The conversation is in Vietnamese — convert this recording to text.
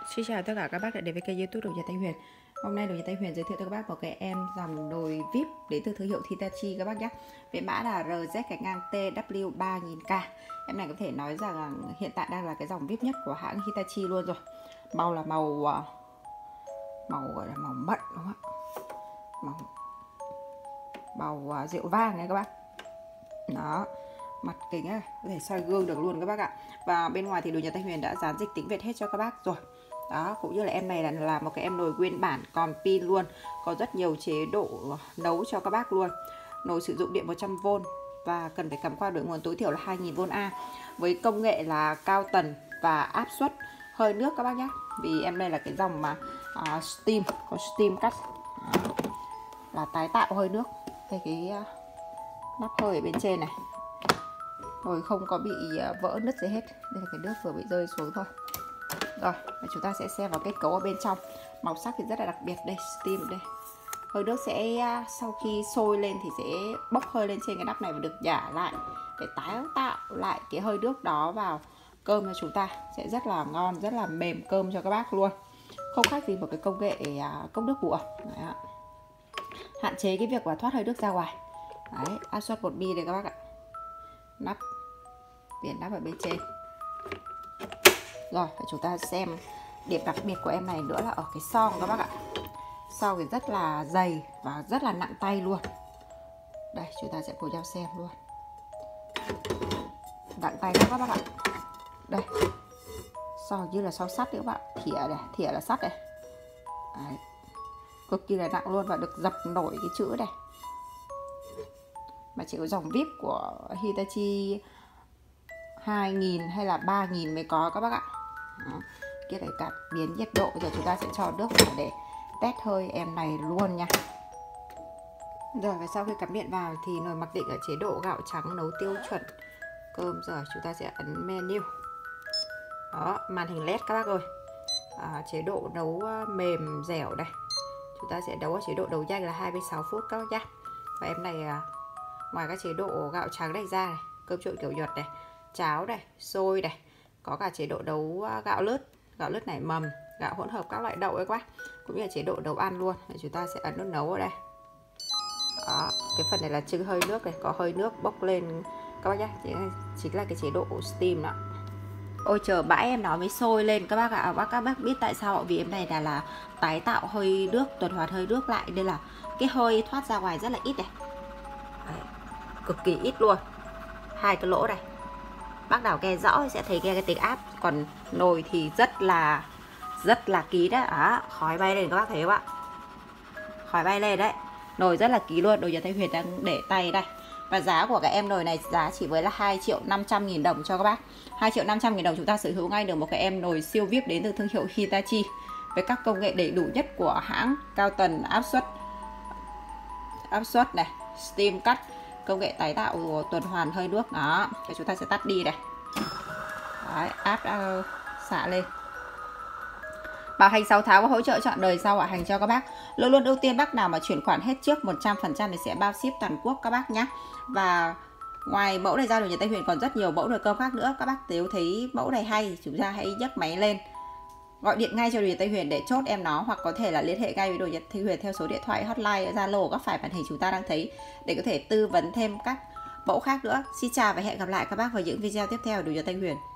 Xin chào tất cả các bác đã đến với kênh YouTube Đồ Nhà Thanh Huyền. Hôm nay Đồ Nhà Thanh Huyền giới thiệu cho các bác một cái em dòng nồi VIP đến từ thương hiệu Hitachi các bác nhé. Với mã là RZ-TW3000K. Em này có thể nói rằng là hiện tại đang là cái dòng VIP nhất của hãng Hitachi luôn rồi. Màu là màu gọi là màu mận đúng không ạ? Màu rượu vang này các bác. Đó. Mặt kính này, có thể soi gương được luôn các bác ạ. Và bên ngoài thì Đồ Nhà Thanh Huyền đã dán dịch tiếng Việt hết cho các bác rồi. Đó, cũng như là em này là một cái em nồi nguyên bản còn pin luôn, có rất nhiều chế độ nấu cho các bác luôn. Nồi sử dụng điện 100V và cần phải cắm qua đổi nguồn tối thiểu là 2000V với công nghệ là cao tần và áp suất hơi nước các bác nhé. Vì em đây là cái dòng mà steam, có steam cắt là tái tạo hơi nước. Đây cái nắp hơi ở bên trên này, nồi không có bị vỡ nứt gì hết. Đây là cái nước vừa bị rơi xuống thôi. Rồi, và chúng ta sẽ xem vào kết cấu ở bên trong. Màu sắc thì rất là đặc biệt. Đây, steam ở đây. Hơi nước sẽ sau khi sôi lên thì sẽ bốc hơi lên trên cái nắp này và được nhả lại để tái tạo lại cái hơi nước đó vào cơm cho chúng ta. Sẽ rất là ngon, rất là mềm cơm cho các bác luôn. Không khác gì một cái công nghệ cốc nước bụi. Hạn chế cái việc là thoát hơi nước ra ngoài. Đấy, áp suất 1 bi đây các bác ạ. Nắp, viền nắp ở bên trên. Rồi, chúng ta xem điểm đặc biệt của em này nữa là ở cái son các bác ạ. Son thì rất là dày và rất là nặng tay luôn. Đây, chúng ta sẽ cùng nhau xem luôn. Nặng tay các bác ạ. Đây, son như là son sắt đấy các bạn. Thìa này, thìa là sắt này. Đấy. Cực kỳ là nặng luôn và được dập nổi cái chữ này. Mà chỉ có dòng VIP của Hitachi 2000 hay là 3000 mới có các bác ạ. Đó. Cái này cảm biến nhiệt độ. Bây giờ chúng ta sẽ cho nước vào để test hơi em này luôn nha. Rồi, và sau khi cắm điện vào thì nồi mặc định ở chế độ gạo trắng nấu tiêu chuẩn cơm. Rồi chúng ta sẽ ấn menu. Đó, màn hình LED các bác ơi. Chế độ nấu mềm dẻo đây. Chúng ta sẽ nấu ở chế độ nấu nhanh là 26 phút các bác nhá. Và em này ngoài các chế độ gạo trắng này ra này, cơm trộn kiểu Nhật này, cháo này, xôi này, có cả chế độ nấu gạo lứt nảy mầm, gạo hỗn hợp các loại đậu ấy quá, cũng như là chế độ nấu ăn luôn. Để chúng ta sẽ ấn nút nấu ở đây. Đó, cái phần này là trưng hơi nước này, có hơi nước bốc lên các bác nhé. Chính là cái chế độ steam đó. Ôi chờ bãi em nó mới sôi lên các bác ạ. Các bác biết tại sao? Vì em này là tái tạo hơi nước, tuần hoàn hơi nước lại, nên là cái hơi thoát ra ngoài rất là ít này. Đấy, cực kỳ ít luôn. Hai cái lỗ này, bác nào nghe rõ sẽ thấy nghe cái tiếng áp. Còn nồi thì rất là kín đấy. Khói bay lên các bác thấy không ạ? Khói bay lên đấy. Nồi rất là kín luôn. Đồ Nhà Thanh Huyền đang để tay đây. Và giá của cái em nồi này giá chỉ với là 2.500.000 đồng cho các bác. 2.500.000 đồng chúng ta sở hữu ngay được một cái em nồi siêu VIP đến từ thương hiệu Hitachi với các công nghệ đầy đủ nhất của hãng, cao tần, áp suất này, steam cắt, công nghệ tái tạo tuần hoàn hơi nước đó. Thì chúng ta sẽ tắt đi này. Đấy, áp đã xạ lên. Bảo hành 6 tháng và hỗ trợ trọn đời sau bảo hành cho các bác. Luôn luôn ưu tiên bác nào mà chuyển khoản hết trước 100% thì sẽ bao ship toàn quốc các bác nhé. Và ngoài mẫu này ra, Đồ Nhà Thanh Huyền còn rất nhiều mẫu nồi cơm khác nữa. Các bác nếu thấy mẫu này hay, chúng ta hãy nhấc máy lên, gọi điện ngay cho Đồ Nhà Thanh Huyền để chốt em nó, hoặc có thể là liên hệ ngay với Đồ Nhà Thanh Huyền theo số điện thoại hotline Zalo góc phải màn hình chúng ta đang thấy để có thể tư vấn thêm các mẫu khác nữa. Xin chào và hẹn gặp lại các bác vào những video tiếp theo của Đồ Nhà Thanh Huyền.